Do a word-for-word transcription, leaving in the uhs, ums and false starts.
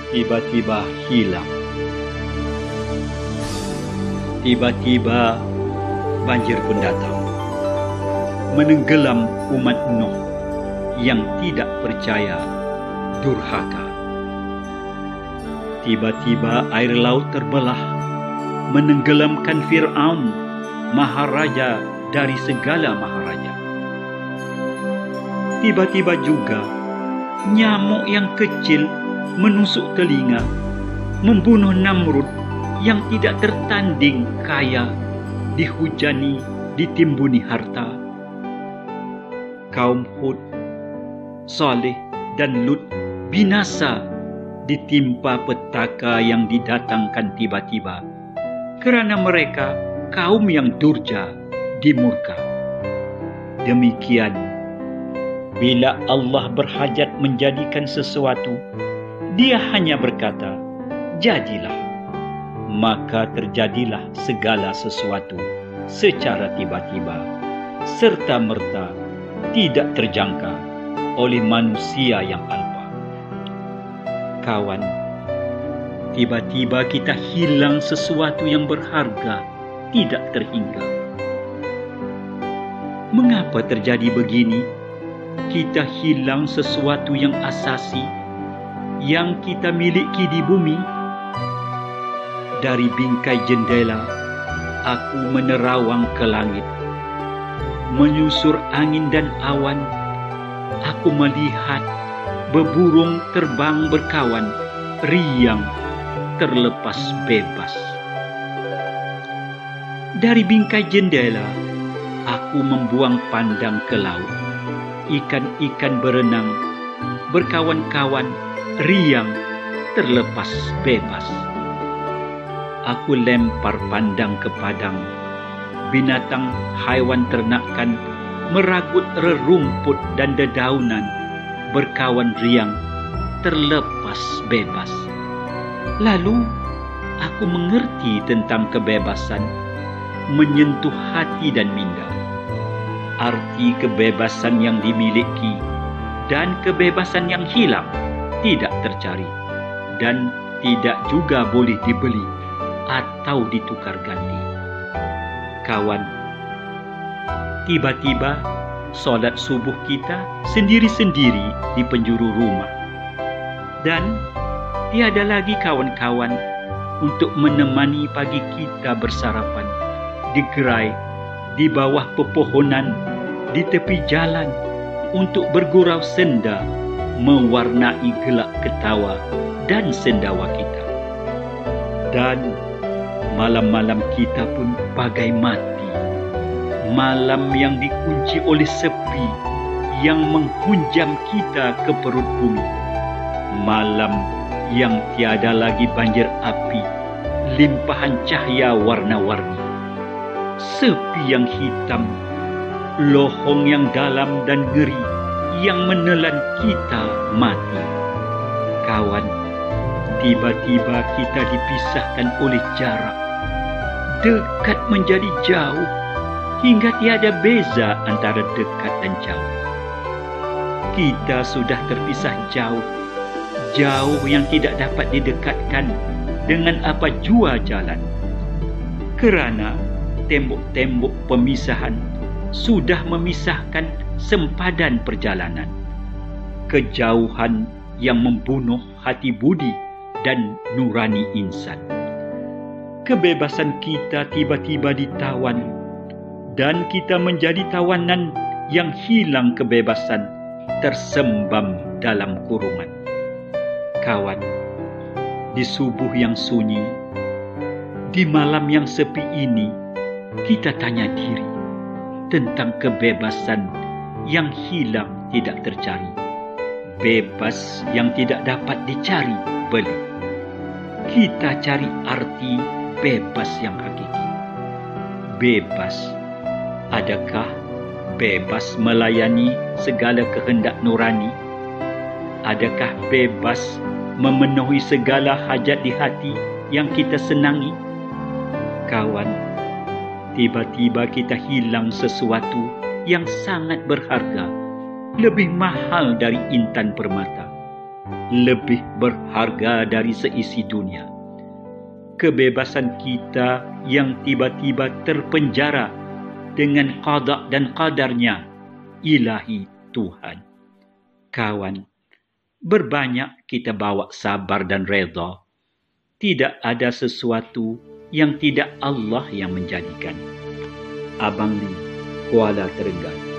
tiba-tiba hilang. Tiba-tiba banjir pun datang, menenggelam umat Nuh yang tidak percaya, durhaka. Tiba-tiba air laut terbelah, menenggelamkan Fir'aun, maharaja dari segala maharaja. Tiba-tiba juga nyamuk yang kecil menusuk telinga, membunuh Namrud yang tidak tertanding kaya, dihujani, ditimbuni harta. Kaum Hud, Saleh, dan Lut binasa ditimpa petaka yang didatangkan tiba-tiba, kerana mereka kaum yang durja, dimurka. Demikian, bila Allah berhajat menjadikan sesuatu, Dia hanya berkata, jadilah. Maka terjadilah segala sesuatu secara tiba-tiba, serta-merta, tidak terjangka oleh manusia yang alpa. Kawan, tiba-tiba kita hilang sesuatu yang berharga, tidak terhingga. Mengapa terjadi begini? Kita hilang sesuatu yang asasi, yang kita miliki di bumi. Dari bingkai jendela, aku menerawang ke langit. Menyusur angin dan awan, aku melihat beburung terbang berkawan, riang, terlepas bebas. Dari bingkai jendela, aku membuang pandang ke laut. Ikan-ikan berenang, berkawan-kawan, riang, terlepas bebas. Aku lempar pandang ke padang. Binatang, haiwan ternakan meragut rerumput dan dedaunan, berkawan riang, terlepas bebas. Lalu aku mengerti tentang kebebasan, menyentuh hati dan minda. Arti kebebasan yang dimiliki dan kebebasan yang hilang tidak tercari dan tidak juga boleh dibeli atau ditukar ganti. Kawan, tiba-tiba solat subuh kita sendiri-sendiri di penjuru rumah, dan tiada lagi kawan-kawan untuk menemani pagi kita bersarapan di gerai, di bawah pepohonan, di tepi jalan untuk bergurau senda mewarnai gelak ketawa dan sendawa kita. Dan malam-malam kita pun bagai mati, malam yang dikunci oleh sepi yang menghunjam kita ke perut bumi, malam yang tiada lagi banjir api, limpahan cahaya warna-warni, sepi yang hitam, lohong yang dalam dan ngeri yang menelan kita mati. Kawan, tiba-tiba kita dipisahkan oleh jarak, dekat menjadi jauh, hingga tiada beza antara dekat dan jauh. Kita sudah terpisah jauh, jauh yang tidak dapat didekatkan dengan apa jua jalan, kerana tembok-tembok pemisahan sudah memisahkan sempadan perjalanan. Kejauhan yang membunuh hati budi dan nurani insan. Kebebasan kita tiba-tiba ditawan, dan kita menjadi tawanan yang hilang kebebasan, tersembam dalam kurungan. Kawan, di subuh yang sunyi, di malam yang sepi ini, kita tanya diri tentang kebebasan yang hilang tidak tercari, bebas yang tidak dapat dicari beli. Kita cari arti bebas yang hakiki. Bebas, adakah bebas melayani segala kehendak nurani? Adakah bebas memenuhi segala hajat di hati yang kita senangi? Kawan, tiba-tiba kita hilang sesuatu yang sangat berharga, lebih mahal dari intan permata. lebih berharga dari seisi dunia. Kebebasan kita yang tiba-tiba terpenjara dengan qada dan qadarnya, ilahi Tuhan. Kawan, berbanyak kita bawa sabar dan redha. Tidak ada sesuatu yang tidak Allah yang menjadikan. Abang Li, Kuala Terengganu.